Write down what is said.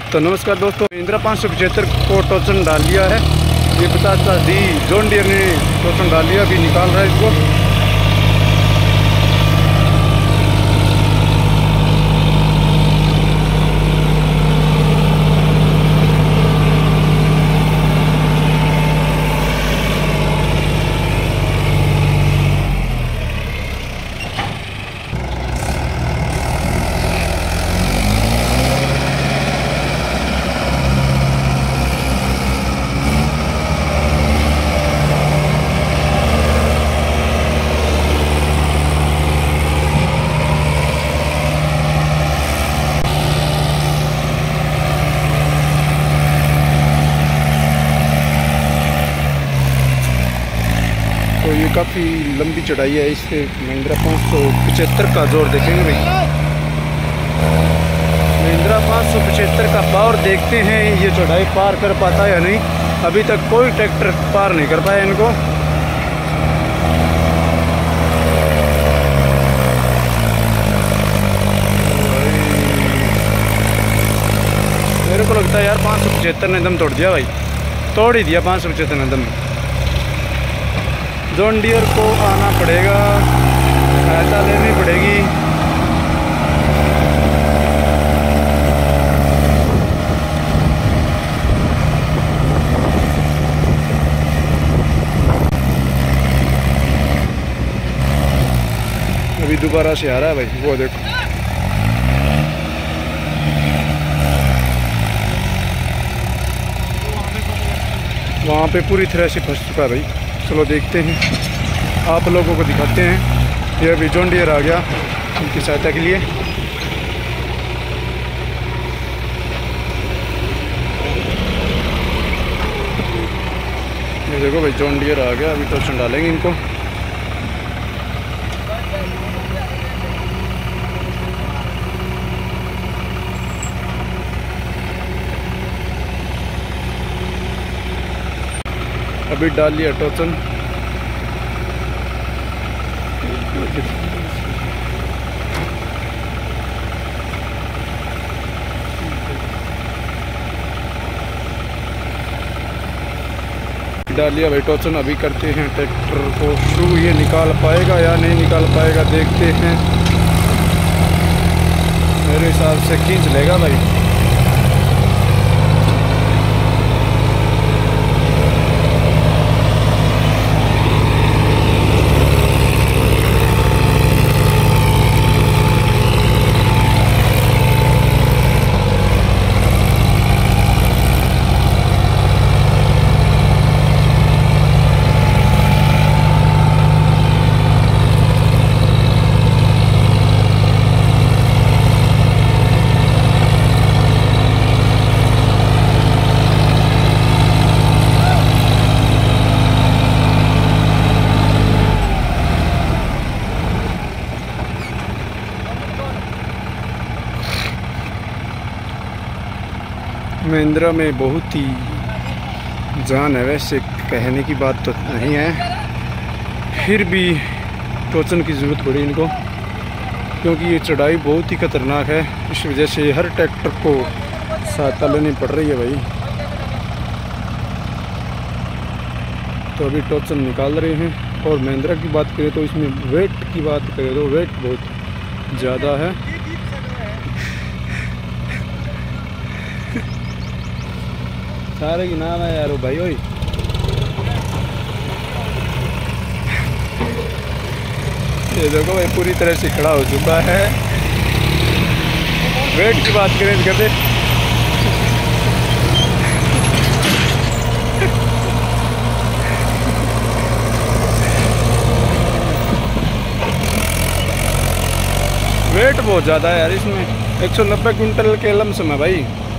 तो नमस्कार दोस्तों, महिंद्रा 575 को टोचन डाल लिया है। ये 50D जॉन डियर ने टोचन डाल लिया, अभी निकाल रहा है इसको। तो ये काफ़ी लंबी चढ़ाई है, इससे महिंद्रा 575 का जोर देखेंगे भाई। महिंद्रा 575 का पावर देखते हैं ये चढ़ाई पार कर पाता है या नहीं। अभी तक कोई ट्रैक्टर पार नहीं कर पाया इनको। मेरे को लगता है यार 575 ने दम तोड़ दिया भाई, तोड़ ही दिया 575 ने दम। जॉन डियर को आना पड़ेगा, सहायता लेनी पड़ेगी। अभी दोबारा से आ रहा है भाई, वो देखो। वहाँ पे पूरी तरह से फंस चुका है भाई। चलो देखते हैं, आप लोगों को दिखाते हैं। ये अभी जॉन डियर आ गया उनकी सहायता के लिए। ये देखो भाई, जॉन डियर आ गया, अभी टोचन डालेंगे इनको। अभी डाल लिया टोचन। डाल लिया भाई टोचन। अभी करते हैं ट्रैक्टर को शुरू। ये निकाल पाएगा या नहीं निकाल पाएगा देखते हैं। मेरे हिसाब से खींच लेगा भाई। महिंद्रा में बहुत ही जान है, वैसे कहने की बात तो नहीं है, फिर भी टोचन की ज़रूरत पड़ी इनको, क्योंकि ये चढ़ाई बहुत ही खतरनाक है। इस वजह से हर ट्रैक्टर को सहायता लेनी पड़ रही है भाई। तो अभी टोचन निकाल रहे हैं। और महिंद्रा की बात करें तो इसमें वेट की बात करें तो वेट बहुत ज़्यादा है। सारे की नाम है यार भाई। ओए ये देखो भाई, पूरी तरह से खड़ा हो चुका है। वेट की बात करें करते वेट बहुत ज़्यादा है यार इसमें। 190 क्विंटल के लमसम है भाई।